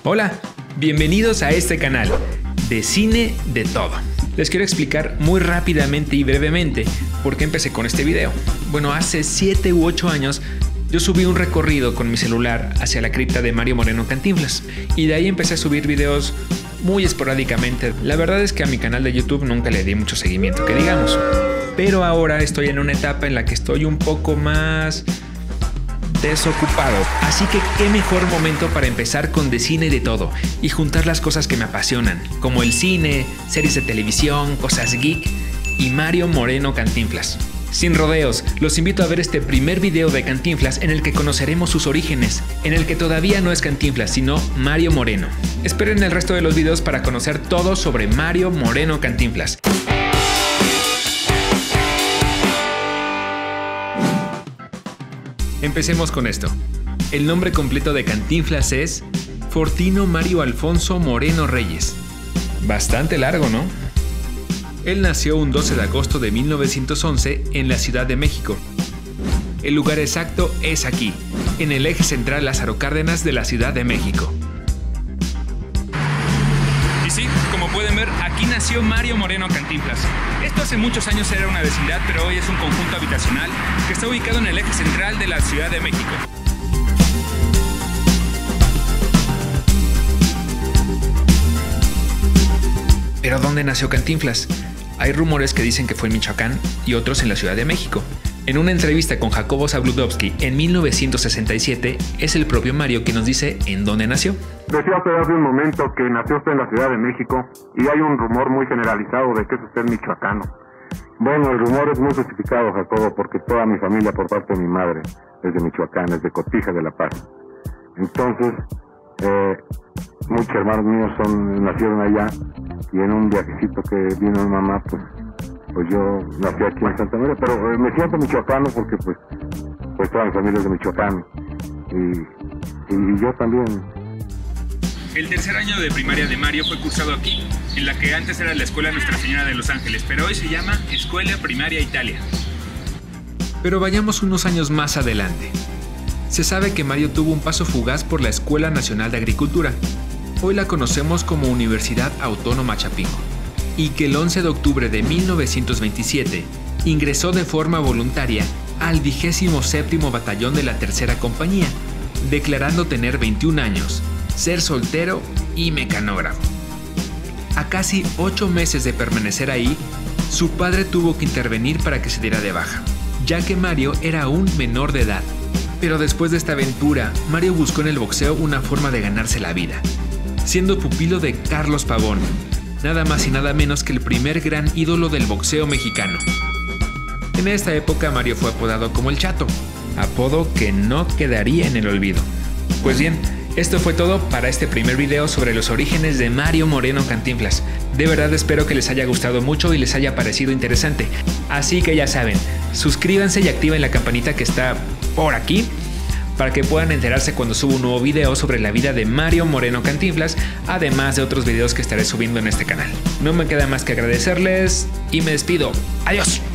Hola, bienvenidos a este canal de cine de todo. Les quiero explicar muy rápidamente y brevemente por qué empecé con este video. Bueno, hace 7 u 8 años yo subí un recorrido con mi celular hacia la cripta de Mario Moreno Cantinflas y de ahí empecé a subir videos muy esporádicamente. La verdad es que a mi canal de YouTube nunca le di mucho seguimiento, que digamos. Pero ahora estoy en una etapa en la que estoy un poco más desocupado, así que qué mejor momento para empezar con de cine de todo y juntar las cosas que me apasionan, como el cine, series de televisión, cosas geek y Mario Moreno Cantinflas. Sin rodeos, los invito a ver este primer video de Cantinflas en el que conoceremos sus orígenes, en el que todavía no es Cantinflas, sino Mario Moreno. Esperen el resto de los videos para conocer todo sobre Mario Moreno Cantinflas. Empecemos con esto. El nombre completo de Cantinflas es Fortino Mario Alfonso Moreno Reyes. Bastante largo, ¿no? Él nació un 12 de agosto de 1911 en la Ciudad de México. El lugar exacto es aquí, en el eje central Lázaro Cárdenas de la Ciudad de México. Y sí, como pueden ver, aquí nació Mario Moreno Cantinflas. Esto hace muchos años era una vecindad, pero hoy es un conjunto habitacional que está ubicado en el eje central de la Ciudad de México. ¿Pero dónde nació Cantinflas? Hay rumores que dicen que fue en Michoacán y otros en la Ciudad de México. En una entrevista con Jacobo Zabludovsky en 1967, es el propio Mario quien nos dice en dónde nació. Decía usted hace un momento que nació usted en la Ciudad de México y hay un rumor muy generalizado de que es usted michoacano. Bueno, el rumor es muy justificado, Jacobo, porque toda mi familia por parte de mi madre es de Michoacán, es de Cotija de La Paz. Entonces, muchos hermanos míos nacieron allá y en un viajecito que vino mi mamá, pues yo nací aquí en Santa María, pero me siento michoacano porque pues toda mi familia es de Michoacán y yo también. El tercer año de primaria de Mario fue cursado aquí, en la que antes era la Escuela Nuestra Señora de Los Ángeles, pero hoy se llama Escuela Primaria Italia. Pero vayamos unos años más adelante. Se sabe que Mario tuvo un paso fugaz por la Escuela Nacional de Agricultura. Hoy la conocemos como Universidad Autónoma Chapingo. Y que el 11 de octubre de 1927 ingresó de forma voluntaria al 27º Batallón de la Tercera Compañía, declarando tener 21 años, ser soltero y mecanógrafo. A casi 8 meses de permanecer ahí, su padre tuvo que intervenir para que se diera de baja, ya que Mario era aún menor de edad. Pero después de esta aventura, Mario buscó en el boxeo una forma de ganarse la vida, siendo pupilo de Carlos Pavón, nada más y nada menos que el primer gran ídolo del boxeo mexicano. En esta época Mario fue apodado como el Chato, apodo que no quedaría en el olvido. Pues bien, esto fue todo para este primer video sobre los orígenes de Mario Moreno Cantinflas. De verdad espero que les haya gustado mucho y les haya parecido interesante. Así que ya saben, suscríbanse y activen la campanita que está por aquí para que puedan enterarse cuando subo un nuevo video sobre la vida de Mario Moreno Cantinflas, además de otros videos que estaré subiendo en este canal. No me queda más que agradecerles y me despido. ¡Adiós!